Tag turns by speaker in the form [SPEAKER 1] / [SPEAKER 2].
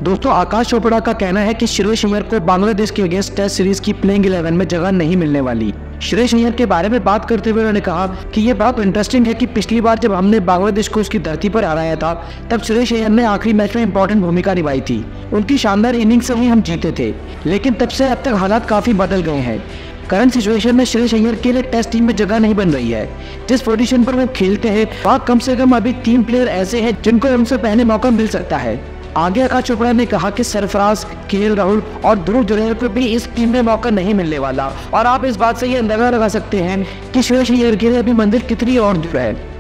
[SPEAKER 1] दोस्तों आकाश चोपड़ा का कहना है कि श्रेयस अय्यर को बांग्लादेश के अगेंस्ट टेस्ट सीरीज की प्लेइंग 11 में जगह नहीं मिलने वाली। श्रेयस अय्यर के बारे में बात करते हुए उन्होंने कहा कि यह बहुत इंटरेस्टिंग है कि पिछली बार जब हमने बांग्लादेश को उसकी धरती पर हराया था तब श्रेयस अय्यर ने आखिरी मैच में इंपॉर्टेंट भूमिका निभाई थी। उनकी शानदार इनिंग्स से ही हम जीते थे, लेकिन तब से अब तक हालात काफी बदल गए हैं। करंट सिचुएशन में श्रेयस अय्यर के लिए टेस्ट टीम में जगह नहीं बन रही है। जिस पोजीशन पर वो खेलते हैं वहाँ कम से कम अभी 3 प्लेयर ऐसे हैं जिनको हमसे पहले मौका मिल सकता है। आगे आकाश चोपड़ा ने कहा कि सरफराज, केएल राहुल और ध्रुव जुरैल को भी इस टीम में मौका नहीं मिलने वाला और आप इस बात से ये अंदाजा लगा सकते हैं कि श्रेयस अय्यर के लिए अभी मंजिल कितनी और दूर है।